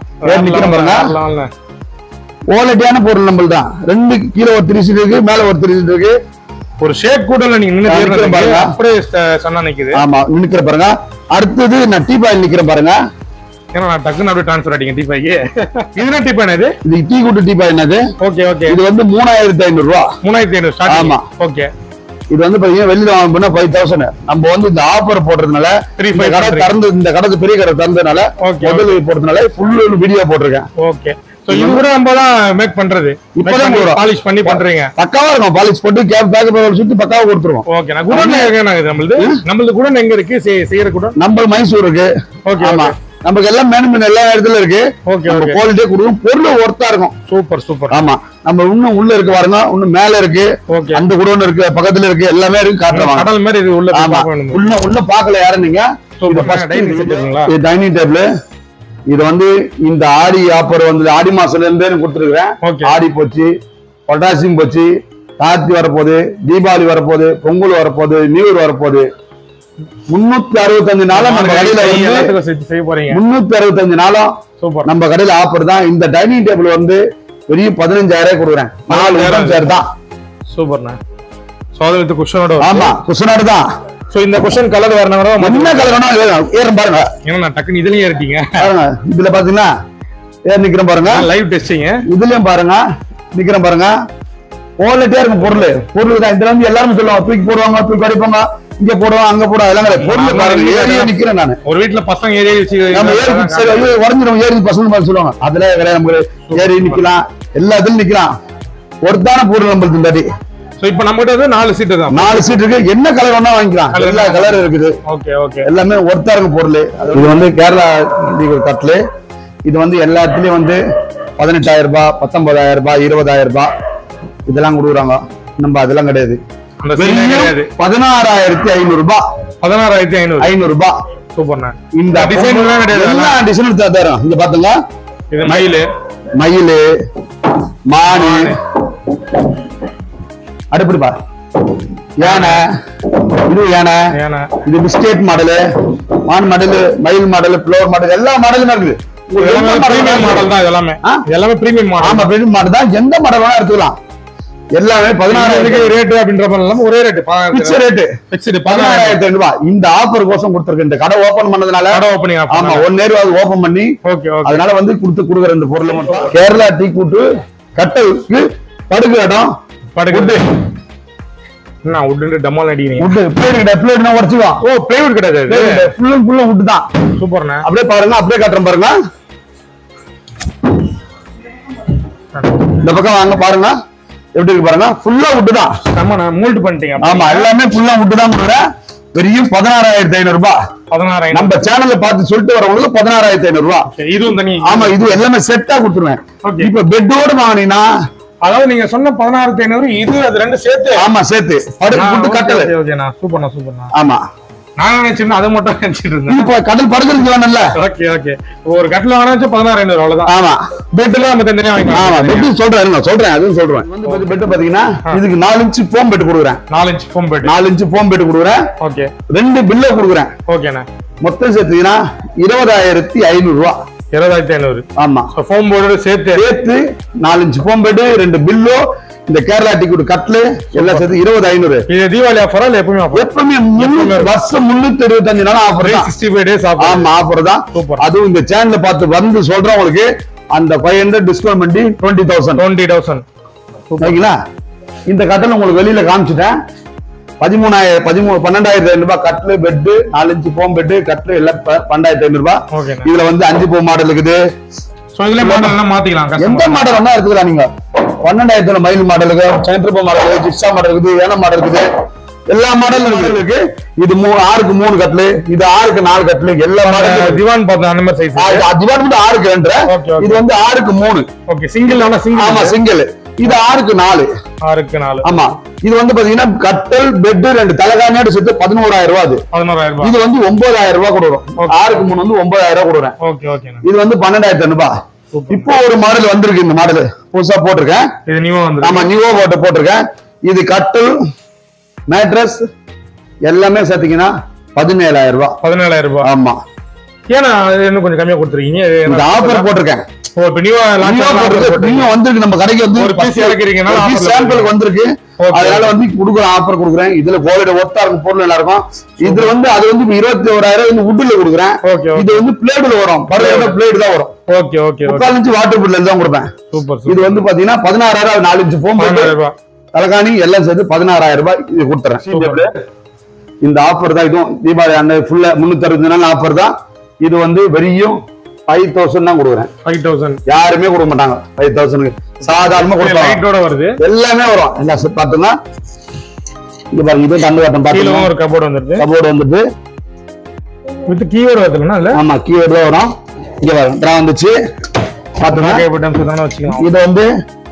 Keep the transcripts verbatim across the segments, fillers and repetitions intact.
ஏன் நிக்கிறோம் பாருங்க. வரலாம். குவாலிட்டியான பொருள் நம்மள் தான். ரெண்டு கீழே ஒரு த்ரீ சீட் இருக்கு, மேல ஒரு த்ரீ சீட் இருக்கு. ஒரு ஷேக் கூட நீங்க நின்னு பாருங்க, அப்படியே சன்னா நிக்குது. ஆமா நிக்கிற பாருங்க. அடுத்தது நான் டீ பாயில் நிக்கிறேன் பாருங்க. ஏன்னா நான் டக்குன்னு அப்படியே ட்ரான்ஸ்ஃபர் ஆயிட்டீங்க டீ பாய்க்கு. இதுனா டீ பாய் இது? இது டீ கூட்டு டீ பாய் என்னது? Okay okay. இது வந்து மூணாயிரத்தி ஐநூறு ரூபா. மூணாயிரத்தி ஐநூறு ஸ்டார்ட். ஆமா ஓகே. இது வந்து பாத்தீங்கன்னா வெளியில வாங்க போனா ஃபைவ் தௌசண்ட். நம்ம வந்து இந்த ஆஃபர் போடுறதுனால கடை திறந்து இந்த கடை பெரிய கடை திறந்ததுனால முதல் போடுறதுனால ஃபுல் வீடியோ போட்டிருக்கேன். ஓகே. சோ இவரு நம்ம தான் மேக் பண்றது. இப்பதான் பாலிஷ் பண்ணி பண்றீங்க. பக்காவா இருக்கும். பாலிஷ் போட்டு கேப் பேக் பேக் சுத்தி பக்காவா கொடுத்துருவோம். ஓகே. நான் குடன் எங்க நம்மளுது? நம்மளுது குடன் எங்க இருக்கு? செய்யற குடன் நம்ம மைசூர் இருக்கு. ஓகே. ஆமா நமக்கு எல்லாம் மேனேஜ்மென்ட் எல்லா இடத்துல இருக்கு. Okay okay. குவாலிட்டியா கொடுக்கும், பொருள் ஒர்த்தா இருக்கும். Super super. ஆமா நம்ம இன்னும் உள்ள இருக்கு பாருங்க, இன்னும் மேல இருக்கு. ஓகே. அந்த குடோன் இருக்கு, பக்கத்துல இருக்கு, எல்லாமே இருக்கு. காட்டுறோம். கடல் மாதிரி இது உள்ள பார்க்கணும். உள்ள உள்ள பார்க்கல யாரும் நீங்க. இது ஃபர்ஸ்ட் டைனிங் செட்டுங்களா? இது டைனிங் டேபிள். இது வந்து இந்த ஆடி ஆஃபர் வந்து ஆடி மாசத்துல இருந்தே கொடுத்துருக்கேன். ஆடி போச்சு, பொட்டாசியம் போச்சு, கார்த்தி வரப்போகுது, தீபாவளி வரப்போகுது, பொங்கல் வரப்போகுது, நியூ இயர் வரப்போகுது. முன்னூத்தி அறுபத்தஞ்சு நாளும் நம்ம கடையில செய்ய போறீங்க. முன்னூத்தி அறுபத்தஞ்சு நாளும் நம்ம கடையில ஆஃபர் தான். இந்த டைனிங் டேபிள் வந்து பெரிய பதினஞ்சாயிரம் கொடுக்குறேன். நாலாயிரம் சேர் தான். சூப்பர்ண்ணா. சோதனை குஷனோட. ஆமா குஷனோட தான். சோ இந்த குஷன் கலர் வரணும். என்ன கலர் வேணும் ஏறும் பாருங்க. ஏன்னா டக்குன்னு இதுலயும் ஏறிட்டீங்க பாருங்க. இதுல பாத்தீங்கன்னா ஏர் நிக்கிறேன் பாருங்க. Live testing. இதுலயும் பாருங்க நிக்கிறேன் பாருங்க. குவாலிட்டியா இருக்கும் பொருள். பொருள் தான். இதுல வந்து எல்லாரும் சொல்லுவாங்க தூக்கி போடுவாங்க, தூக்கி அடிப்பாங்க, இங்க போடுவோம் அங்க போடுவோம். எல்லாம் பொருள் பாருங்க. ஏரியா நிக்கிறேன் நான். ஒரு வீட்டுல பசங்க ஏரியா வச்சு நம்ம ஏரி உடஞ்சிடும். ஏரி பசங்க சொல்லுவாங்க. அதுல நமக்கு ஏரி நிக்கலாம், எல்லாத்துலயும் நிக்கலாம். ஒருத்தான பொருள் நம்மளுக்கு இந்தாடி. சோ இப்போ நம்ம கிட்ட வந்து நாலு சீட் தான். நாலு சீட் இருக்கு. என்ன கலர் வேணா வாங்கிக்கலாம். எல்லா கலர் இருக்குது. Okay okay. எல்லாமே ஒர்த்தா இருக்கும் பொருள். இது வந்து கேரளா கட்லு. இது வந்து எல்லாத்துலயும் வந்து பதினெட்டாயிரம் ரூபாய், பத்தொன்பதாயிரம் ரூபாய், இருபதாயிரம் ரூபாய் இதெல்லாம் கொடுக்குறாங்க. நம்ம அதெல்லாம் கிடையாது. பதினாறாயிரத்தி ஐநூறு ரூபாய். பதினாறாயிரத்தி ஐநூறு ஐநூறு ரூபாய். சூப்பர்ண்ணா. இந்த டிசைன் கிடையாது. எல்லா டிசைனும் தரோம். இங்க பாத்துங்க. இது மயிலு, மயிலு, மானு, அடுப்படி பாரு, யானை, இது யானை, இது பிஸ்கெட் மாடலு, மான் மாடலு, மயில் மாடலு, ஃப்ளோர் மாடல், எல்லா மாடலும் இருக்குது. மாடல் தான் எல்லாமே. எல்லாமே பிரீமியம் மாடல். ஆமா பிரீமியம் மாடல் தான். எந்த மாடல் வேணா எடுத்துக்கலாம். எல்லாமே பதினாறாயிரம் ரேட் அப்படின்ற மாதிரி ஒரே ரேட். பிக்ஸ் ரேட் பிக்ஸ்டு பதினாறாயிரத்தி ஐநூறு ரூபாய். இந்த ஆஃபர் கோசம் கொடுத்துருக்கு. இந்த கடை ஓபன் பண்ணதுனால கடை ஓபனிங். ஆமா ஒன் நேரம் அது ஓபன் பண்ணி அதனால வந்து கொடுத்து கொடுக்குற இந்த பொருள் மட்டும். கேரளா டீ கூட்டு கட்டலுக்கு படுகு இடம். படுகு என்ன உட் டமால் அடிக்கிறீங்க? உட் பிளேட் பிளேட்னா உடைச்சுவா. ஓ பிளேவுட் கிடையாது. ஃபுல் அண்ட் ஃபுல் உட் தான். சூப்பர்ண்ணா. அப்படியே பாருங்க. அப்படியே காட்டுறேன் பாருங்க. இந்த பக்கம் வாங்க பாருங்க. எப்படி இருக்கு பாருங்க. ஃபுல்லா உட் தான். நம்ம மோல்ட் பண்ணிட்டீங்க. ஆமா எல்லாமே ஃபுல்லா உட் தான் போடுறேன். வெறும் பதினாறாயிரத்தி ஐநூறு ரூபாய். பதினாறாயிரம் நம்ம சேனல்ல பார்த்து சொல்லிட்டு வரவங்களுக்கு பதினாறாயிரத்தி ஐநூறு ரூபாய். இதுவும் தனி. ஆமா இது எல்லாமே செட்டா கொடுத்துருவேன். இப்ப பெட்டோட வாங்கினீங்கன்னா அதாவது நீங்க சொன்ன பதினாறாயிரத்தி ஐநூறு இது அது ரெண்டு சேர்த்து. ஆமா சேர்த்து படுத்து கட்டல. ஓகேண்ணா சூப்பர்ண்ணா சூப்பர்ண்ணா. ஆமா நான் நினைச்சிருந்தேன் அதை மட்டும் நினைச்சிட்டு இருந்தேன். இப்ப கடல் படுக்கிறதுக்கு வேணும்ல. Okay okay. ஒரு கட்டில வாங்கினா பதினாறு ஐநூறு அவ்வளவுதான். ஆமா பெட்ல நம்ம தனியா வாங்கிக்கலாம். ஆமா பெட் சொல்றேன் நான் சொல்றேன் அதுவும் சொல்றேன். வந்து பெட் பாத்தீங்கன்னா இதுக்கு நாலு இன்ச் ஃபோம் பெட் கொடுக்குறேன். நாலு இன்ச் ஃபோம் பெட். நாலு இன்ச் ஃபோம் பெட் கொடுக்குறேன். ஓகே. ரெண்டு பில்ல கொடுக்குறேன். ஓகேண்ணா. மொத்தம் சேர்த்தீங்கன்னா இருபதாயிரத்தி ஐநூறு ரூபாய். இருபதாயிரத்தி ஐநூறு. ஆமா ஃபோம் போர்டு சேர்த்து சேர்த்து நாலு இன்ச் ஃபோம் பெட், ரெண்டு பில்லோ, இந்த கேரளா டிக்கெட் கட்ல எல்லாம் சேர்த்து இருபது ஐநூறு. இது தீபாவளி ஆஃபர் இல்ல எப்பவுமே ஆஃபர்? எப்பவுமே வருஷம் முன்னூத்தி எழுபத்தஞ்சு நாள் offer. Sixty five days offer. ஆமா ஆஃபர் தான். அதுவும் இந்த சேனல்ல பார்த்து வந்து சொல்றவங்களுக்கு அந்த ஃபைவ் ஹண்ட்ரட் டிஸ்கவுண்ட் பண்ணி டுவெண்ட்டி தௌசண்ட் டுவெண்ட்டி தௌசண்ட் ஓகேங்களா? இந்த கட்டணம் உங்களுக்கு வெளியில காமிச்சிட்டேன். பதிமூணாயிரம் பதிமூணு பன்னெண்டாயிரத்தி ஐநூறு ரூபாய் கட்லு பெட்டு, நாலு இன்ச்சு ஃபோம் பெட்டு கட்லு எல்லாம் பன்னெண்டாயிரத்தி ஐநூறு ரூபாய். இதுல வந்து அஞ்சு போ மாடல் இருக்குது. எந்த மாடல் வேணா எடுத்துக்கலாம் நீங்க. பன்னெண்டாயிரத்தி மயில் மாடலுக்கு, சென்ட்ரபோ மாடல், ஜிப்சா மாடல் இருக்குது, ஏன மாடல் இருக்குது, எல்லா மாடலும் இருக்கு. இது மூணு ஆறுக்கு மூணு கட்லு, இது ஆறுக்கு நாலு கட்லு, எல்லா மாடலும் திவான் பார்த்தா அந்த மாதிரி சைஸ். திவான் வந்து ஆறுக்கு ரெண்டு, இது வந்து ஆறுக்கு மூணு. Okay single. ஆனா சிங்கிள். ஆமா சிங்கிள். இது ஆறுக்கு நாலு. ஆறுக்கு நாலு. ஆமா இது வந்து பாத்தீங்கன்னா கட்டல் பெட் ரெண்டு தலைகாணியோட சேர்த்து பதினோராயிரம் ரூபாய். அது பதினோராயிரம் ரூபாய். இது வந்து ஒன்பதாயிரம் ரூபாய் கொடுக்குறோம். ஆறுக்கு மூணு வந்து ஒன்பதாயிரம் ரூபாய் கொடுக்குறேன். Okay okay. இது வந்து பன்னெண்டாயிரத்தி ஐநூறு ரூபாய். இப்போ ஒரு மாடல் வந்திருக்கு. இந்த மாடல் புதுசா போட்டிருக்கேன். இது நியூவா வந்து. ஆமா நியூவா போட்டு போட்டிருக்கேன். இது கட்டல் மேட்ரஸ் எல்லாமே சேர்த்தீங்கன்னா பதினேழாயிரம் ரூபாய். பதினேழாயிரம் ரூபாய். ஆமா ஏன்னா இன்னும் கொஞ்சம் கம்மியா கொடுத்துருக்கீங்க. இந்த ஆஃபர் போட்டிருக்கேன். ஓ இப்போ நியூ நியூ வந்திருக்கு நம்ம கடைக்கு வந்து ஒரு பீஸ் இறக்குறீங்கனா பீஸ் சாம்பிளுக்கு வந்திருக்கு. அதனால வந்து குடுக்குற ஆஃபர் கொடுக்குறேன். இதுல குவாலிட்டி ஒர்த்தா இருக்கும், பொருள் நல்லா இருக்கும். இதுல வந்து அது வந்து இருபத்தி ஓராயிரம் வந்து வுட்ல கொடுக்குறேன். இது வந்து பிளேட்ல வரும், பரவாயில்ல பிளேட் தான் வரும். ஓகே ஓகே முக்கால் இன்ச் வாட்டர் பிளேட் தான் கொடுப்பேன். சூப்பர். இது வந்து பாத்தீங்கன்னா பதினாறாயிரம் நாலு இன்ச் ஃபோம் ரூபாய் தலகாணி எல்லாம் சேர்த்து பதினாறாயிரம் ரூபாய் இது கொடுத்துறேன். இந்த ஆஃபர் தான் இதுவும் தீபாவளி அன்னைக்கு ஃபுல்லா முன்னூத்தி அறுபது நாள் ஆஃபர் தான். இது வந்து வெறும் ஃபைவ் தௌசண்ட் தான் கொடுக்குறேன். ஃபைவ் தௌசண்ட் யாருமே கொடுக்க மாட்டாங்க. ஃபைவ் தௌசண்ட் சாதாரணமா கொடுப்பாங்க. வருது எல்லாமே வரும். எல்லாம் பாத்தீங்கன்னா இங்க பாருங்க, இது தண்டு காட்டம் பாத்தீங்கன்னா ஒரு கபோர்டு வந்துருது. கபோர்டு வந்துட்டு வித் கீவேர்டு வருதுன்னா இல்ல? ஆமா கீவேர்டு தான் வரும். இங்க பாருங்க ட்ரா வந்துச்சு பாத்தீங்கன்னா. இது வந்து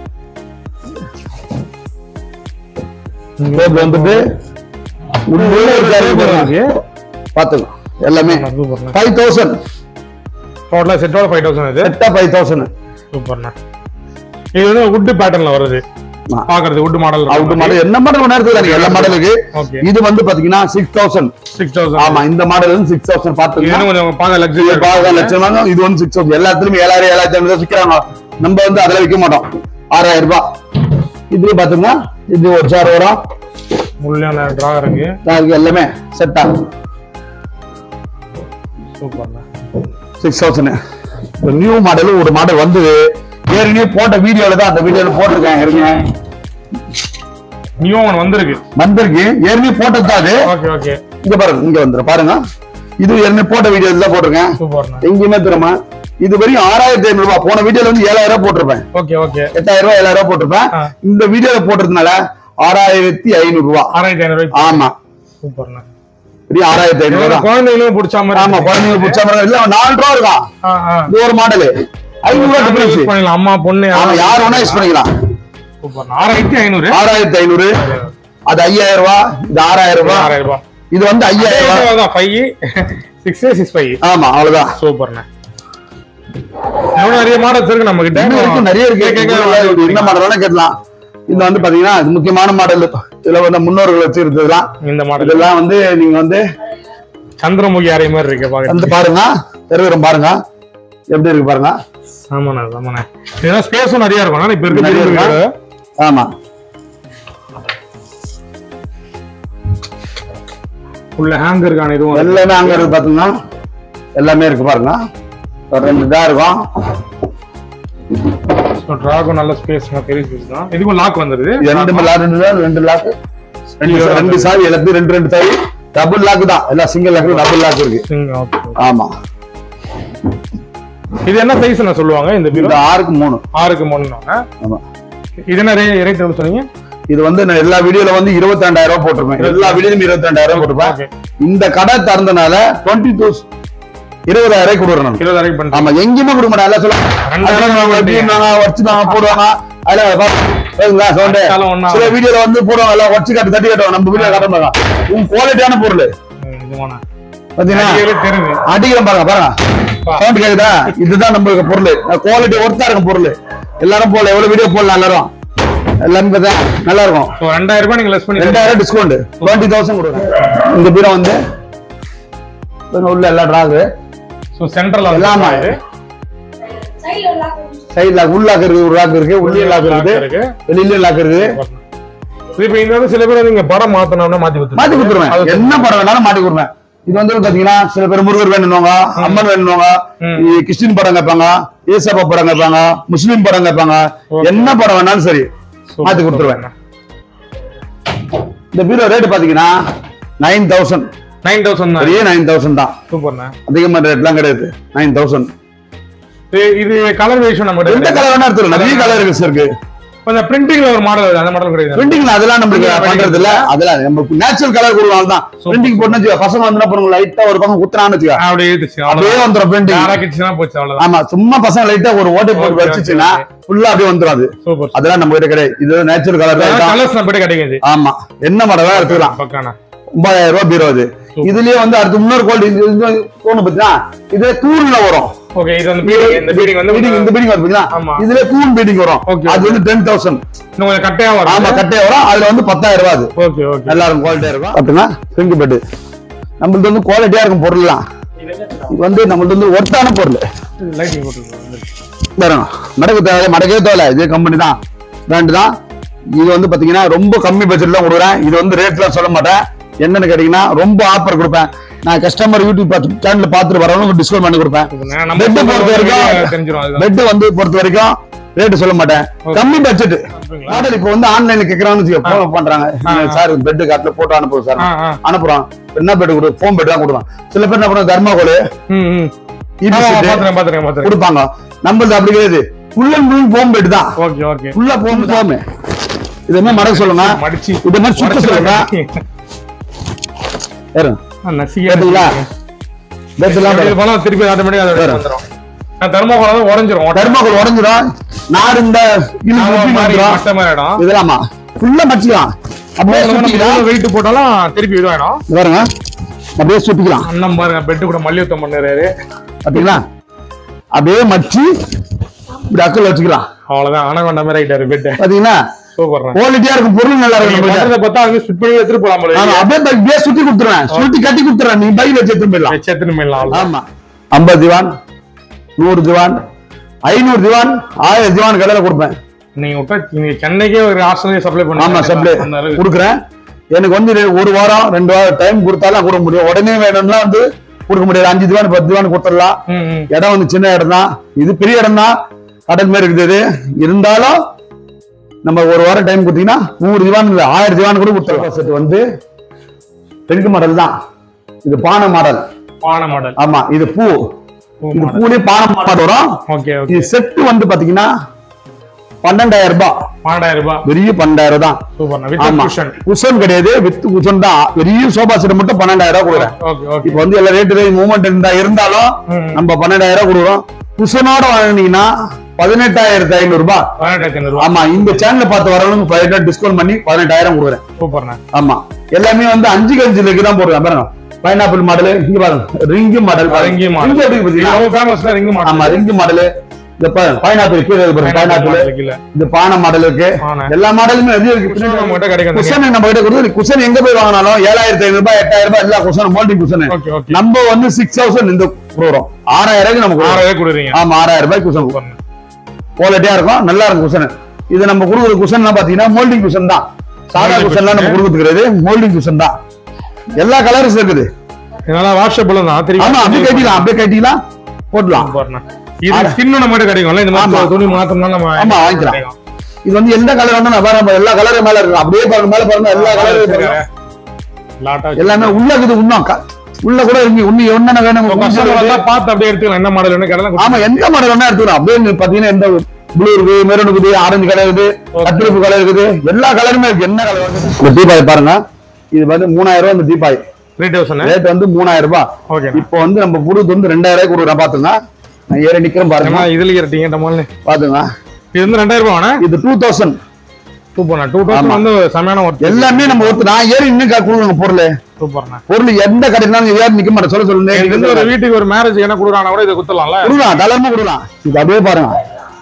வந்துட்டு பாத்துக்கோ எல்லாமே ஃபைவ் தௌசண்ட் டோட்டலா செட்டோட ஃபைவ் தௌசண்ட் இது செட்டா ஃபைவ் தௌசண்ட். சூப்பர்ண்ணா. இது வந்து வுட் பேட்டர்ன்ல வருது. பாக்குறது வுட் மாடல். வுட் மாடல் என்ன மாடல் வேணா இருக்கு, எல்லா மாடலுக்கு. இது வந்து பாத்தீங்கன்னா சிக்ஸ் தௌசண்ட் சிக்ஸ் தௌசண்ட் ஆமா இந்த மாடல் வந்து சிக்ஸ் தௌசண்ட் பாத்துக்கலாம். கொஞ்சம் பாக்க லட்சம் பாக்க லட்சம் இது வந்து சிக்ஸ் தௌசண்ட் எல்லாத்துலயும் ஏழாயிரம் ஏழாயிரத்தி ஐநூறு விற்கிறாங்க. நம்ம வந்து அதுல விற்க மாட்டோம். ஆறாயிரம் ரூபாய். இது பாத்தீங்கன்னா இது ஒரு சேர் வரும். முள்ளான டிரா இருக்கு. எல்லாமே செட் ஆகும். சூப்பர்ண்ணா. சிக்ஸ் தௌசண்ட் நியூ மாடல் ஒரு மாடல் வந்து ஏற்கனவே போட்ட வீடியோல தான் அந்த வீடியோல போட்டிருக்கேன். இருக்கேன் நியூ ஒன் வந்திருக்கு வந்திருக்கு ஏற்கனவே போட்டது அது. ஓகே ஓகே இங்க பாருங்க, இங்க வந்துரு பாருங்க. இது ஏற்கனவே போட்ட வீடியோல தான் போட்டிருக்கேன். சூப்பர்ண்ணா. எங்கேயுமே தெரியுமா இது வரையும் ஆறாயிரத்தி ஐநூறு ரூபாய். போன வீடியோல வந்து ஏழாயிரம் ரூபாய் போட்டிருப்பேன். ஓகே ஓகே எட்டாயிரம் ரூபாய் ஏழாயிரம் ரூபாய் போட்டிருப்பேன். இந்த வீடியோல போட்டதுனால ஆறாயிரத்தி ஐநூறு ரூபாய். ஆறாயிரத்தி ஐநூறு ரூபாய் ஆமா. சூப்பர்ண்ணா. ஆறாயிரத்தி ஐநூறு ரூபாய் குழந்தைகளும் பிடிச்ச மாதிரி. ஆமா குழந்தைகளும் பிடிச்ச மாதிரி இல்ல நாலு ரூபா இருக்கான். இது ஒரு மாடல் ஐநூறு ரூபாய் டிஃபரன்ஸ் பண்ணலாம். அம்மா பொண்ணு யார் வேணா யூஸ் பண்ணிக்கலாம். சூப்பர். ஆறாயிரத்தி ஐநூறு ஆறாயிரத்தி ஐநூறு அது ஐயாயிரம் ரூபாய். இது ஆறாயிரம் ரூபாய். ஆறாயிரம் ரூபாய். இது வந்து ஐயாயிரம் ரூபாய் தான். ஃபைவ் சிக்ஸ் சிக்ஸ் ஃபைவ் ஆமா அவ்வளவுதான். சூப்பர்ண்ணா. நிறைய மாடல்ஸ் இருக்கு நம்ம கிட்ட. நிறைய இருக்கு. என்ன மாடல் வேணா கேட்கலாம். இது வந்து பாத்தீங்கன்னா முக்கியமான மாடல். இதுல வந்து முன்னோர்கள் வச்சு இருந்ததுலாம் இந்த மாடல் எல்லாம் வந்து நீங்க வந்து சந்திரமுகி அறை மாதிரி இருக்கு பாருங்க. பாருங்க தெருவிரம் பாருங்க எப்படி இருக்கு பாருங்க. ஆமாண்ணா ஆமாண்ணா. இதெல்லாம் ஸ்பேஸும் நிறைய இருக்கும். இப்ப இருக்கு நிறைய இருக்கு. ஆமா உள்ள ஹேங்கருக்கான இதுவும் எல்லாமே ஹேங்கர் பாத்தீங்கன்னா எல்லாமே இருக்கு பாருங்க. ரெண்டு இதா இருக்கும். டிராகன் நல்ல ஸ்பேஸ் பெரிய ஸ்பேஸ் தான். இதுக்கு லாக் வந்துருது. ரெண்டு லாக் ரெண்டு ரெண்டு லாக் ரெண்டு ரெண்டு சாவி எல்லாத்தையும் ரெண்டு ரெண்டு சாவி டபுள் லாக் தான். எல்லாம் சிங்கிள் லாக் டபுள் லாக் இருக்கு. ஆமா. இது என்ன சைஸ் என்ன சொல்லுவாங்க இந்த பீரோ? ஆறுக்கு மூணு ஆறுக்கு மூணு. ஆமா. இது என்ன ரேட் எவ்வளவு சொன்னீங்க? இது வந்து நான் எல்லா வீடியோல வந்து இருபத்தி ரெண்டாயிரம் ரூபாய் போட்டிருப்பேன். எல்லா வீடியோலும் இருபத்தி ரெண்டாயிரம் போட்டிருப்பேன். இந்த கடை திறந்தனால டுவெண்ட்டி டூ இருபதாயிரம் கொடுக்குறேன். இருபதாயிரம் ஆமா எங்கேயுமே கொடுக்க மாட்டேன். எல்லாம் சொல்லுவாங்க வச்சு நான் போடுவாங்க. சில வீடியோல வந்து போடுவாங்க எல்லாம் வச்சு காட்டு தட்டி காட்டுவாங்க. நம்ம வீடியோ காட்ட மாட்டாங்க. உங்க குவாலிட்டியான பொருள் பாத்தீங்கன்னா அடிக்கிற பாருங்க பாருங்க சவுண்ட் கேக்குதா? இதுதான் நம்மளுக்கு பொருள். குவாலிட்டி ஒர்த்தா இருக்கும் பொருள். எல்லாரும் போல எவ்வளவு வீடியோ போடலாம் எல்லாரும் எல்லாமே பார்த்தா நல்லா இருக்கும். ரெண்டாயிரம் ரூபாய் நீங்க லெஸ் பண்ணி ரெண்டாயிரம் டிஸ்கவுண்ட் டுவெண்ட்டி தௌசண்ட் கொடுக்குறேன். இந்த பீரோ வந்து உள்ள எல்லா டிராகு சென்ட்ரல் எல்லாமே சைடு லாக் உள்ள லாக் இருக்கு. ஒரு லாக் இருக்கு. உள்ளே லாக் இருக்கு. வெளியில லாக் இருக்கு. இப்ப இந்த சில பேர் நீங்க படம் மாத்தணும்னா மாத்தி கொடுத்து மாத்தி கொடுத்துருவேன். என்ன படம் வேணாலும் மாத்தி கொடுப்பேன். இது வந்து பாத்தீங்கன்னா சில பேர் முருகர் வேணுவாங்க, அம்மன் வேணுவாங்க, கிறிஸ்டின் படம் கேட்பாங்க, ஏசப்பா படம் கேட்பாங்க, முஸ்லீம் படம் கேட்பாங்க. என்ன படம் வேணாலும் சரி மாத்தி கொடுத்துருவேன். இந்த பீரோ ரேட் பாத்தீங்கன்னா nine thousand nine thousand nine thousand தான். சூப்பர்ண்ணா. அதிகமான ரேட்லாம் கிடையாது. Nine thousand. இது கலர் வேஷன் நம்ம எந்த கலர் வேணா எடுத்துக்கலாம். நிறைய கலர் இருக்கு. கொஞ்சம் பிரிண்டிங்ல ஒரு மாடல் அந்த மாடல் கிடையாது. பிரிண்டிங்ல அதெல்லாம் நமக்கு பண்றது இல்ல. அதெல்லாம் நம்ம நேச்சுரல் கலர் கொடுவாங்க தான். பிரிண்டிங் போட்டுச்சு பசங்க வந்து என்ன பண்ணுவாங்க லைட்டா ஒரு பக்கம் குத்துறான்னு வச்சுக்க அப்படியே அப்படியே வந்துரும் பிரிண்டிங். ஆரக்கிச்சுனா போச்சு அவ்வளவுதான். ஆமா சும்மா பசங்க லைட்டா ஒரு ஓட்டை போட்டு வச்சுச்சுனா ஃபுல்லா அப்படியே வந்துரும் அது. அதெல்லாம் நம்ம கிட்ட கிடையாது. இது நேச்சுரல் கலர் தான். கலர்ஸ் நம்ம கிட்ட கிடைக்குது. ஆமா என்ன மாடலா எடுத்துக்கலாம். பக்கானா ஒன்பதாயிரம் ரூபாய் பீரோ அது. இதுலயே வந்து அடுத்து இன்னொரு குவாலிட்டி தோணு பாத்தீங்கன்னா இது தூண்ல வரும். ஓகே இது வந்து பீடிங் இந்த பீடிங் வந்து பீடிங் இந்த பீடிங் வருதுங்களா? இதுல தூண் பீடிங் வரும். அது வந்து ten thousand. இன்னும் கட்டையா வரும். ஆமா கட்டையா வரும். அதுல வந்து பத்தாயிரம் ரூபாய் அது. ஓகே ஓகே எல்லாரும் குவாலிட்டியா இருக்கும். அப்படினா சிங்க் பெட் நம்மளுக்கு வந்து குவாலிட்டியா இருக்கும் பொருள்லாம். இது வந்து நம்மளுக்கு வந்து ஒர்த்தான பொருள். லைட்டிங் போட்டுருக்கோம். பாருங்க மடக்கு தேவை மடக்கே தேவை இதே கம்பெனி தான் பிராண்ட் தான். இது வந்து பாத்தீங்கன்னா ரொம்ப கம்மி பட்ஜெட்ல தான் கொடுக்குறேன். இது வந்து ரேட்லாம் சொல்ல மாட்டேன். என்னன்னு கேட்டீங்கன்னா ரொம்ப ஆஃபர் கொடுப்பேன். நான் கஸ்டமர் யூடியூப் சேனல்ல பாத்துட்டு வரவங்க டிஸ்கவுண்ட் பண்ணி கொடுப்பேன். பெட் பொறுத்த வரைக்கும் பெட் வந்து பொறுத்த வரைக்கும் ரேட் சொல்ல மாட்டேன். கம்மி பட்ஜெட் மாடல் இப்போ வந்து ஆன்லைன்ல கேக்குறாங்கன்னு போன் பண்றாங்க. சார் பெட் காட்டுல போட்டோ அனுப்புறோம் சார் அனுப்புறோம். என்ன பெட் கொடு போன் பெட் தான் கொடுப்பான். சில பேர் என்ன பண்ணுவாங்க தர்மாகோல் கொடுப்பாங்க. நம்மளது அப்படி கிடையாது. Full and full foam bed தான். ஓகே ஓகே ஃபுல்லா போன் தான். இதே மாதிரி மடக்க சொல்லுங்க. மடிச்சு இதே மாதிரி சுத்த சொல்லுங்க. ஏறு நசியதுல பெட்லாம் போனா திருப்பி ஆட்டோமேட்டிக்கா அது வந்துரும். தர்மாகோல் உடைஞ்சிரும். தர்மாகோல் உடைஞ்சிரும். நார் இந்த இழு குப்பி மாதிரி மட்ட மாதிரி இடம். இதெல்லாமா ஃபுல்லா மடிச்சிக்கலாம். அப்படியே சுத்திக்கலாம். வெயிட் போட்டாலும் திருப்பி இது ஆயிடும். பாருங்க அப்படியே சுத்திக்கலாம். அண்ணன் பாருங்க பெட் கூட மல்லியுத்தம் பண்ணறாரு. பாத்தீங்களா? அப்படியே மச்சி இப்படி அக்கல் வச்சுக்கலாம். அவ்வளவுதான். அனகொண்ட மாதிரி ஆயிட்டாரு பெட். பாத்தீங்களா? சூப்பர். குவாலிட்டியா இருக்கும். பொருள் நல்லா இருக்கும். நம்ம பார்த்தா அங்க ஸ்பிட் பண்ணி எடுத்து போலாம் போல. ஆமா அப்படியே அப்படியே சுத்தி கொடுத்துறேன். சுத்தி கட்டி கொடுத்துறேன். நீ பைல வச்சு எடுத்து போயிடலாம். வச்சு எடுத்து போயிடலாம். ஆமா ஐம்பது திவான் நூறு திவான் ஐநூறு திவான் ஆயிரம் திவான் கடையில கொடுப்பேன். நீங்க விட்டா நீங்க சென்னைக்கே ஒரு ஹாஸ்டல்ல சப்ளை பண்ணுங்க. ஆமா சப்ளை கொடுக்குறேன். எனக்கு வந்து ஒரு வாரம் ரெண்டு வாரம் டைம் கொடுத்தாலும் கொடுக்க முடியும். உடனே வேணும்னா வந்து கொடுக்க முடியாது. அஞ்சு திவான் பத்து திவான் கொடுத்துடலாம். இடம் வந்து சின்ன இடம் தான். இது பெரிய இடம் தான். கடல் மாதிரி இருக்குது. இருந்தாலும் நம்ம ஒரு வாரம் டைம் கொடுத்தீங்கன்னா நூறு திவான் இல்ல ஆயிரம் திவான் கூட கொடுத்துடலாம். செட் வந்து தெலுங்கு மாடல் தான். இது பானை மாடல். பானை மாடல். ஆமா இது பூ. இது பூலே பானை மாடல் வரும். Okay okay. இது செட் வந்து பாத்தீங்கன்னா பன்னெண்டாயிரம் ரூபாய். பன்னெண்டாயிரம் ரூபாய். பெரிய பன்னெண்டாயிரம் தான். சூப்பர். With cushion. குஷன் கிடையாது. வித் குஷன் தான். பெரிய சோபா செட் மட்டும் பன்னெண்டாயிரம் ரூபாய் கொடுக்குறேன். Okay okay. இப்போ வந்து எல்லா ரேட் மூவ்மெண்ட் இருந்தா இருந்தாலும் நம்ம பன்னெண்டாயிரம் ரூபாய் கொடுக்குறோம். குஷனோட வாங்கினீங்கன்னா பதினெட்டாயிரத்தி ஐநூறு ரூபாய். ஆமா இந்த சேனல்ல பார்த்து வரவங்களுக்கு பதினெட்டு டிஸ்கவுண்ட் பண்ணி பதினெட்டாயிரம் கொடுக்குறேன். சூப்பர்ண்ணா. ஆமா எல்லாமே வந்து அஞ்சு கஞ்சிலுக்கு தான் போடுறேன். பாருங்க பைனாப்பிள் மாடல். இங்க பாருங்க ring model. Ring model ring model. ஆமா ரிங்கு மாடல். இந்த பைனாப்பிள் கீழே இருக்கு. பைனாப்பிள் இந்த பானை மாடல் இருக்கு. எல்லா மாடலுமே இருக்கு. குஷன் நம்ம கிட்ட கொடுத்து குஷன் எங்க போய் வாங்கினாலும் ஏழாயிரத்தி ஐநூறு ரூபாய் எட்டாயிரம் ரூபாய் எல்லா குஷன் மோல்டிங் குஷன். நம்ம வந்து சிக்ஸ் தௌசண்ட் இந்த கொடுக்குறோம். ஆறாயிரம் நமக்கு ஆறாயிரம் கொடுக்குறீங்க. ஆமா ஆறாயிரம் ரூபாய் குஷன் குவாலிட்டியா இருக்கும். நல்லா இருக்கும் குஷன். இது நம்ம கொடுக்குற குஷன் பாத்தீங்கன்னா மோல்டிங் குஷன் தான். சாதா குஷன் எல்லாம் நம்ம கொடுக்குறது கிடையாது. மோல்டிங் குஷன் தான். எல்லா கலர்ஸ் இருக்குது. இதனால வாட்ஸ்அப்ல தான் தெரியும். ஆமா அப்படியே கட்டிக்கலாம். அப்படியே கட்டிக்கலாம் போடலாம். இது ஸ்கின் நம்ம கிட்ட கிடைக்கும்ல. இந்த மாதிரி துணி மாத்தணும்னா நம்ம ஆமா வாங்கிக்கலாம். இது வந்து எந்த கலர் வேணா நான் வேற எல்லா கலரும் மேல இருக்கு. அப்படியே பாருங்க மேல பாருங்க எல்லா கலரும் பாருங்க. லாட்டா எல்லாமே உள்ள இருக்குது. இன்னும் உள்ள கூட இருக்கு. உன்னி என்னென்ன வேணும் பார்த்து அப்படியே எடுத்துக்கலாம். என்ன மாடல் வேணும் கடலாம். ஆமா எந்த மாடல் வேணா எடுத்துக்கலாம். அப்படியே பாத்தீங்கன்னா எந்த ப்ளூ இருக்கு, மெரூன் இருக்குது, ஆரஞ்சு கலர் இருக்குது, கத்திரிப்பு கலர் இருக்குது. எல்லா கலருமே இருக்கு. என்ன கலர் வேணும். இந்த தீபாய் பாருங்க. இது வந்து மூணாயிரம் ரூபாய். இந்த தீபாய் ரேட் வந்து மூணாயிரம் ரூபாய். இப்போ வந்து நம்ம புடுது வந்து ரெண்டாயிரம் ரூபாய் கொடுக்குறேன். பாத்துங்க நான் ஏற நிக்கிறேன் பாருங்க. இதுல ஏறிட்டீங்க பாத்துங்க. இது வந்து ரெண்டாயிரம் ரூபாய். இது டூ தௌசண்ட். சூப்பர்ண்ணா. டூ தௌசண்ட் வந்து செமையான ஒர்க். எல்லாமே நம்ம ஒர்க். நான் ஏறி இன்னும் கொடுங்க பொருள். சூப்பர்ண்ணா. பொருள் எந்த கடையில ஏறி நிக்க மாட்டேன். சொல்ல சொல்லுங்க. இது வந்து ஒரு வீட்டுக்கு ஒரு மேரேஜ் என்ன கொடுக்குறாங்க கூட இதை குத்தலாம்ல. கொடுக்கலாம் தாராளமா கொடுக்கலாம். இது அப்படியே பாருங்க.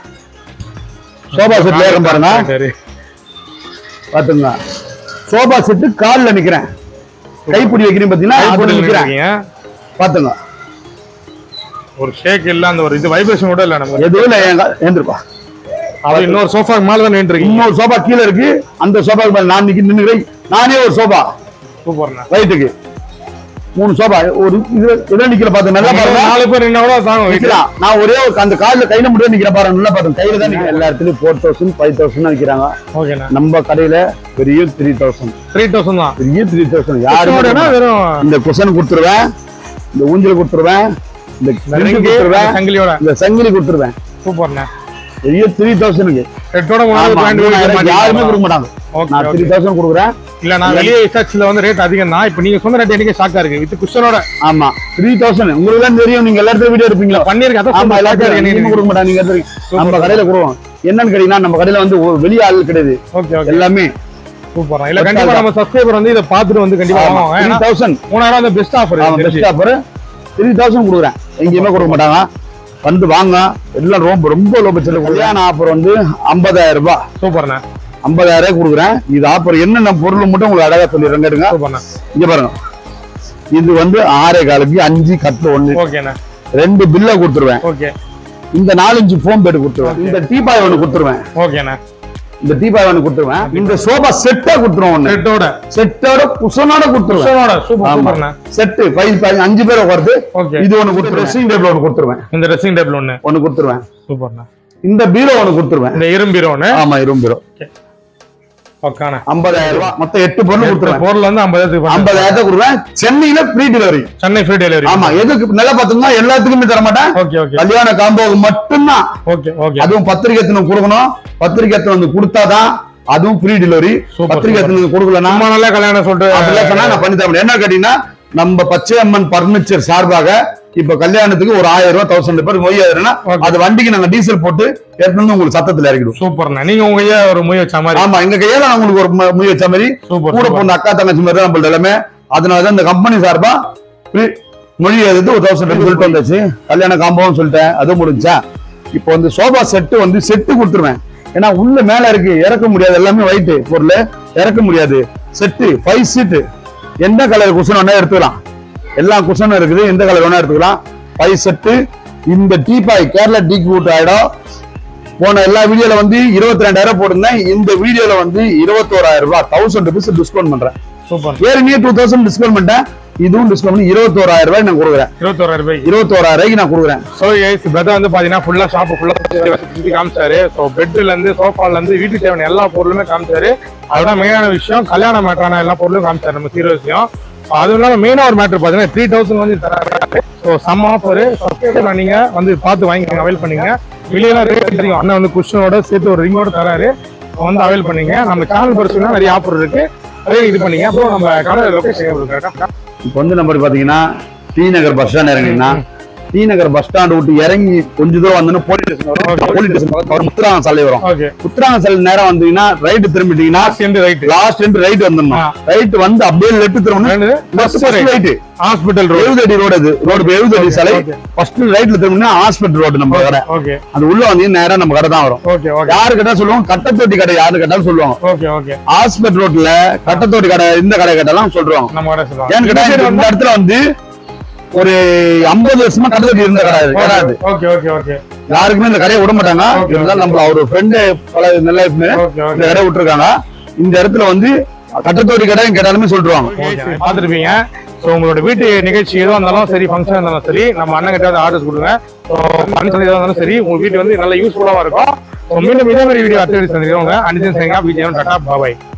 சோபா செட்ல ஏறும் பாருங்க. சரி பாத்துங்க. சோபா செட்டு கால்ல நிக்கிறேன். கைப்பிடி வைக்கிறேன் பாத்தீங்கன்னா கைப்பிடி நிக்கிறேன். பாத்துங்க. ஒரு ஷேக் இல்ல. அந்த ஒரு இது வைப்ரேஷன் கூட இல்ல. நம்ம எதுவும் இல்ல. ஏந்திருப்பா. அது இன்னொரு சோஃபா மேல தான் நின்றுருக்கு. இன்னொரு சோஃபா கீழே இருக்கு. அந்த சோஃபாக்கு மேல நான் நிக்க நின்னுக்கிறேன். நானே ஒரு சோஃபா. சூப்பர்ண்ணா. ரைட்டுக்கு மூணு சோஃபா ஒரு இது இதெல்லாம் நிக்கிற பாத்து நல்லா பாருங்க. நாலு பேர் என்ன கூட தாங்க வைக்கலாம். நான் ஒரே அந்த கால்ல கையில மட்டும் நிக்கிற பாருங்க. நல்லா பாருங்க. கையில தான் நிக்கிற. எல்லா இடத்துலயும் ஃபோர் தௌசண்ட் ஃபைவ் தௌசண்ட் நிக்கிறாங்க. ஓகேண்ணா. நம்ம கடையில பெரிய த்ரீ தௌசண்ட் த்ரீ தௌசண்ட் தான். பெரிய த்ரீ தௌசண்ட் யாருமே வெறும் இந்த குஷன் கொடுத்துருவேன். இந்த ஊஞ்சல் கொடுத்துருவேன். இந்த கொடுத்துருவேன். சங்கிலியோட இந்த சங்கிலி கொடுத்துருவேன். சூப்பர்ண்ணா. பெரிய த்ரீ தௌசண்ட்க்கு ரெட்டோட யாருமே கொடுக்க மாட்டாங்க. நான் த்ரீ தௌசண்ட் கொடுக்குறேன். இல்ல நான் வெளியே விசாரிச்சதுல வந்து ரேட் அதிகம் தான். இப்ப நீங்க சொன்ன ரேட் எனக்கு ஷாக்கா இருக்கு. வித் குஷனோட. ஆமா த்ரீ தௌசண்ட். உங்களுக்கு தான் தெரியும். நீங்க எல்லாத்தையும் வீடியோ எடுப்பீங்களா பண்ணிருக்கேன். ஆமா எல்லாத்தையும் கொடுக்க மாட்டாங்க. நீங்க நம்ம கடையில கொடுவோம். என்னன்னு கேட்டீங்கன்னா நம்ம கடையில வந்து வெளியே ஆள் கிடையாது. எல்லாமே சூப்பரா. இல்ல கண்டிப்பா நம்ம சப்ஸ்கிரைபர் வந்து இதை பார்த்துட்டு வந்து கண்டிப்பா த்ரீ தௌசண்ட் மூணாயிரம் அந்த best offer. Best offer three thousand கொடுக்குறேன். எங்கேயுமே கொடுக்க மாட்டாங்க. வந்து வாங்க. எல்லாம் ரொம்ப ரொம்ப லோ பட்ஜெட்ல கல்யாண ஆஃபர் வந்து ஐம்பதாயிரம் ரூபாய். சூப்பர்ண்ணா. ஐம்பதாயிரம் ரூபாய் கொடுக்குறேன். இது ஆஃபர் என்னென்ன பொருள் மட்டும் உங்களுக்கு அழகா சொல்லிடுறேன். கேட்டுங்க. இங்க பாருங்க. இது வந்து ஆறே காலுக்கு அஞ்சு கட்டு ஒண்ணு. ஓகேண்ணா. ரெண்டு பில்ல கொடுத்துருவேன். ஓகே. இந்த நாலஞ்சு ஃபோம் பெட் கொடுத்துருவேன். இந்த டீபாய் ஒன்று கொடுத்துருவேன். ஓகேண்ணா. இந்த டீபாய் ஒன்று கொடுத்துருவேன். இந்த சோபா செட்டா கொடுத்துருவோம். செட்டோட செட்டோட குஷனோட கொடுத்துருவேன். சூப்பர். செட்டு ஃபைவ் அஞ்சு பேர் உட்காருது. இது ஒன்று கொடுத்துருவேன். ட்ரெஸ்ஸிங் டேபிள் ஒன்று கொடுத்துருவேன். இந்த ட்ரெஸ்ஸிங் டேபிள் ஒன்று ஒன்று கொடுத்துருவேன். சூப்பர்ண்ணா. இந்த பீரோ ஒன்று கொடுத்துருவேன். இந்த இரும்பு பீரோ ஒன்று. ஆமா இரும்பு பீரோ. ஓகேண்ணா. ஐம்பதாயிரம் ரூபாய் மொத்தம் எட்டு பொருள் கொடுத்துருவேன். பொருள் வந்து ஐம்பதாயிரத்துக்கு ஐம்பதாயிரத்தை கொடுவேன். சென்னையில free delivery. Chennai free delivery. ஆமா எதுக்கு நல்லா பார்த்தோம்னா எல்லாத்துக்குமே தர மாட்டேன். Okay okay. கல்யாண காம்போக்கு மட்டும்தான். Okay okay. அதுவும் பத்திரிகை எத்தனை கொடுக்கணும். பத்திரிகை எத்தனை வந்து கொடுத்தாதான் அதுவும் ஃப்ரீ டெலிவரி. பத்திரிகை எத்தனை கொடுக்கலன்னா நம்ம நல்லா கல்யாணம் சொல்லிட்டு அப்படிலாம் சொன்னா நான் பண்ணி தர முடியும். என்ன கேட்டீங்கன்னா நம்ம பச்சையம்மன் பர்னிச்சர் சார்பாக இப்ப கல்யாணத்துக்கு ஒரு ஆயிரம் ரூபாய் தௌசண்ட் பேர் மொய் ஆயிரம்னா அது வண்டிக்கு நாங்க டீசல் போட்டு எடுத்து உங்களுக்கு சத்தத்துல இறக்கிடுவோம். சூப்பர்ண்ணா. நீங்க உங்க கையா ஒரு மொய் வச்ச மாதிரி. ஆமா எங்க கையில நான் உங்களுக்கு ஒரு மொய் வச்ச மாதிரி கூட பொண்ணு அக்கா தங்கச்சி மாதிரி தான் நம்மள எல்லாமே. அதனாலதான் இந்த கம்பெனி சார்பா மொழி எழுது ஒரு தௌசண்ட் சொல்லிட்டு வந்தாச்சு. கல்யாண காம்பவும் சொல்லிட்டேன், அதுவும் முடிஞ்சா. இப்போ வந்து சோபா செட்டு வந்து செட்டு கொடுத்துருவேன். ஏன்னா உள்ள மேல இருக்கு இறக்க முடியாது, எல்லாமே ஒயிட் பொருள் இறக்க முடியாது. செட்டு ஃபைவ் சீட்டு எந்த கலர் குஷன் வேணா எடுத்துக்கலாம். எல்லா குஷனும் இருக்குது, எந்த கலர் வேணா எடுத்துக்கலாம். Five set. இந்த டீபாய் கேரளா டீ கூட் ஆயிடும். போன எல்லா வீடியோல வந்து இருபத்தி ரெண்டாயிரம் போட்டிருந்தேன். இந்த வீடியோல வந்து இருபத்தோராயிரம் ரூபாய் தௌசண்ட் ருபீஸ் டிஸ்கவுண்ட் பண்றேன். சூப்பர். ஏற்கனவே டூ தௌசண்ட் டிஸ்கவுண்ட் பண்ணிட்டேன். இதுவும் டிஸ்கவுண்ட் பண்ணி இருபத்தோராயிரம் ரூபாய் நான் கொடுக்குறேன். இருபத்தோராயிரம் ரூபாய் இருபத்தோராயிரம் ரூபாய்க்கு நான் கொடுக்குறேன். ஸோ பிரதர் வந்து பாத்தீங்கன்னா ஃபுல்லா ஷாப் ஃபுல்லா காமிச்சாரு. ஸோ பெட்ல இருந்து சோஃபால இருந்து வீட்டுக்கு தேவையான எல்லா பொருளுமே காமிச்சாரு. அதோட மெயினான விஷயம் கல்யாண மேட்டரான எல்லா பொருளும் காமிச்சாரு நம்ம சீரோ விஷயம். அதுவும் இல்லாம மெயினா ஒரு மேட்டர் பாத்தீங்கன்னா த்ரீ தௌசண்ட் வந்து தராங்க. ஸோ சம் ஆஃபர் நீங்க வந்து பார்த்து வாங்கிக்கோங்க, அவைல் பண்ணீங்க. வெளியெல்லாம் ரேட் தெரியும். அண்ணன் வந்து குஷனோட சேர்த்து ஒரு ரிங்கோட தராரு, வந்து அவைல் பண்ணீங்க. நம்ம சேனல் பரிசுனா நிறைய ஆஃபர் இருக்கு, அதே இது பண்ணீங்க. அப்புறம் நம்ம கடை லொகேஷன் இப்போ வந்து நம்ம பாத்தீங்கன்னா டி நகர் பஸ் ஸ்டாண்ட் இறங்கினா டி நகர் பஸ் ஸ்டாண்ட் விட்டு இறங்கி கொஞ்ச தூரம் வந்து போலீஸ் ஸ்டேஷன் வரும். போலீஸ் ஸ்டேஷன் முத்துராங்க சாலை வரும். முத்துராங்க சாலை நேரம் வந்தீங்கன்னா ரைட் திரும்பிட்டீங்கன்னா லாஸ்ட் எண்ட் ரைட் வந்துடணும். ரைட் வந்து அப்படியே லெஃப்ட் திரும்பணும். ஹாஸ்பிட்டல் ரோடு எழுபது அடி ரோடு, அது ரோடு எழுபது அடி சாலை. ஃபர்ஸ்ட் ரைட்ல திரும்பினா ஹாஸ்பிட்டல் ரோடு நம்ம கடை. அது உள்ள வந்து நேரம் நம்ம கடை தான் வரும். யாரு கேட்டா சொல்லுவாங்க கட்டத்தோட்டி கடை, யாரு கேட்டாலும் சொல்லுவாங்க. ஹாஸ்பிட்டல் ரோட்ல கட்டத்தோட்டி கடை இந்த கடை கேட்டாலும் சொல்றாங்க. ஏன்னு கேட்டா இந்த இடத்துல வந்து ஒரு ஐம்பது வருஷமா கட்டத்தோட்டி இருந்த கிடையாது. யாருக்குமே இந்த கடையை விட மாட்டாங்க. இருந்தாலும் நம்ம அவரு ஃப்ரெண்டு பல நல்ல இந்த கடை விட்டுருக்காங்க. இந்த இடத்துல வந்து கட்டத்தோட்டி கடை கேட்டாலுமே சொல்லிடுவாங்க. பாத்துருப்பீங்க. ஸோ உங்களோட வீட்டு நிகழ்ச்சி எதுவும் இருந்தாலும் சரி, ஃபங்க்ஷன் இருந்தாலும் சரி, நம்ம அண்ணன் கிட்ட ஆர்டர்ஸ் கொடுங்க. ஸோ ஃபங்க்ஷன் எதுவும் இருந்தாலும் சரி, உங்க வீட்டு வந்து நல்ல யூஸ்ஃபுல்லாக இருக்கும். மீண்டும் இதே மாதிரி வீடியோ அடுத்த சந்திக்கிறவங்க அனிஜன் சேங்கா விஜயம் டாடா பாபாய்.